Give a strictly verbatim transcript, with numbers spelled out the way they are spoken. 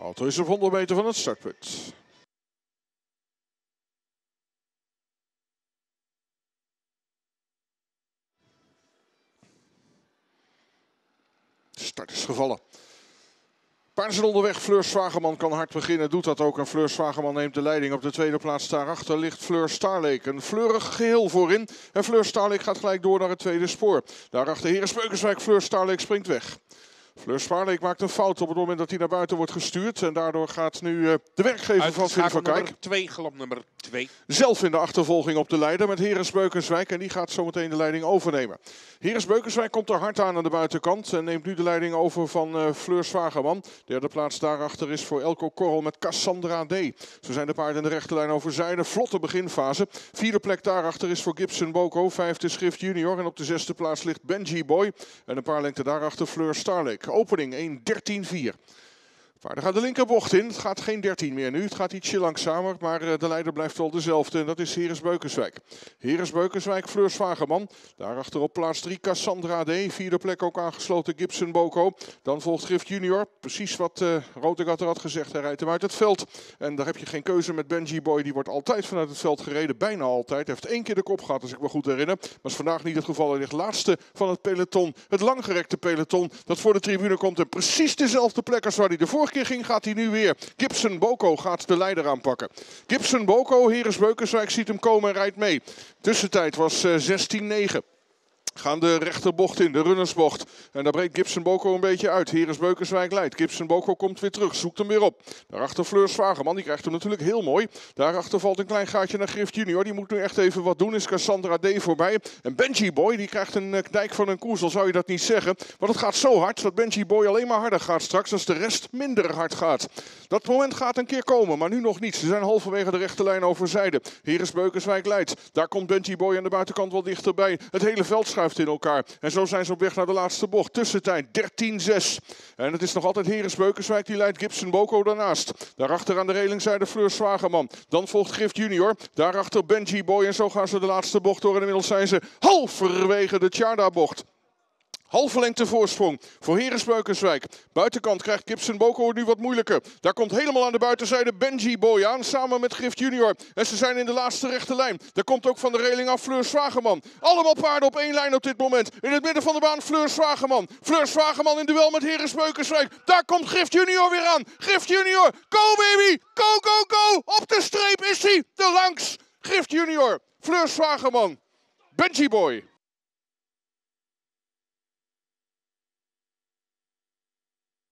Auto is op honderd meter van het startpunt. Start is gevallen. Paarden zijn onderweg. Fleur Zwageman kan hard beginnen. Doet dat ook. En Fleur Zwageman neemt de leiding. Op de tweede plaats daarachter ligt Fleur Starlake. Een fleurig geheel voorin. En Fleur Starlake gaat gelijk door naar het tweede spoor. Daarachter Heren Speukenswijk. Fleur Starlake springt weg. Fleur Starlake maakt een fout op het moment dat hij naar buiten wordt gestuurd. En daardoor gaat nu uh, de werkgever van Philip van Kijk. twee, galop nummer twee. Zelf in de achtervolging op de leider met Heren Speukenswijk. En die gaat zometeen de leiding overnemen. Heren Speukenswijk komt er hard aan aan de buitenkant. En neemt nu de leiding over van uh, Fleur Zwageman. Derde plaats daarachter is voor Elko Korrel met Cassandra D. Zo zijn de paarden in de rechterlijn overzijde. Vlotte beginfase. Vierde plek daarachter is voor Gibson Boko. Vijfde Schrift Junior. En op de zesde plaats ligt Benji Boy. En een paar lengte daarachter Fleur Starlake. Opening één dertien vier. Paarden gaan de linkerbocht in. Het gaat geen dertien meer nu. Het gaat ietsje langzamer. Maar de leider blijft wel dezelfde. En dat is Heren Speukenswijk. Heren Speukenswijk, Fleur Zwageman. Daarachter op plaats drie Cassandra D. Vierde plek ook aangesloten Gibson Boko. Dan volgt Schrift Junior. Precies wat uh, Rotegatter had gezegd. Hij rijdt hem uit het veld. En daar heb je geen keuze met Benji Boy. Die wordt altijd vanuit het veld gereden. Bijna altijd. Hij heeft één keer de kop gehad, als ik me goed herinner. Maar is vandaag niet het geval. Hij ligt laatste van het peloton. Het langgerekte peloton dat voor de tribune komt. En precies dezelfde plek als waar hij de vorige keer ging, gaat hij nu weer. Gibson Boko gaat de leider aanpakken. Gibson Boko, Heren Speukenswijk ziet hem komen en rijdt mee. Tussentijd was uh, zestien negen. Gaan de rechterbocht in, de runnersbocht. En daar breekt Gibson Boko een beetje uit. Heren Speukenswijk leidt. Gibson Boko komt weer terug, zoekt hem weer op. Daarachter Fleur Zwageman, die krijgt hem natuurlijk heel mooi. Daarachter valt een klein gaatje naar Grift Junior. Die moet nu echt even wat doen, is Cassandra D voorbij. En Benji Boy, die krijgt een uh, dijk van een koers, al zou je dat niet zeggen. Want het gaat zo hard dat Benji Boy alleen maar harder gaat straks als de rest minder hard gaat. Dat moment gaat een keer komen, maar nu nog niet. Ze zijn halverwege de rechterlijn overzijde. Heren Speukenswijk leidt. Daar komt Benji Boy aan de buitenkant wel dichterbij. Het hele veld schuift in elkaar. En zo zijn ze op weg naar de laatste bocht. Tussentijd dertien zes. En het is nog altijd Heren Speukenswijk die leidt. Gibson Boko daarnaast. Daarachter aan de relingzijde Fleur Zwageman. Dan volgt Grift Junior. Daarachter Benji Boy. En zo gaan ze de laatste bocht door. En inmiddels zijn ze halverwege de Tjarda-bocht. Halve lengte voorsprong voor Heren Speukenswijk. Buitenkant krijgt Gibson Boko nu wat moeilijker. Daar komt helemaal aan de buitenzijde Benji Boy aan, samen met Grift Junior. En ze zijn in de laatste rechte lijn. Daar komt ook van de reling af Fleur Zwageman. Allemaal paarden op één lijn op dit moment. In het midden van de baan Fleur Zwageman. Fleur Zwageman in duel met Heren Speukenswijk. Daar komt Grift Junior weer aan. Grift Junior, go baby! Go, go, go! Op de streep is hij, te langs. Grift Junior, Fleur Zwageman, Benji Boy.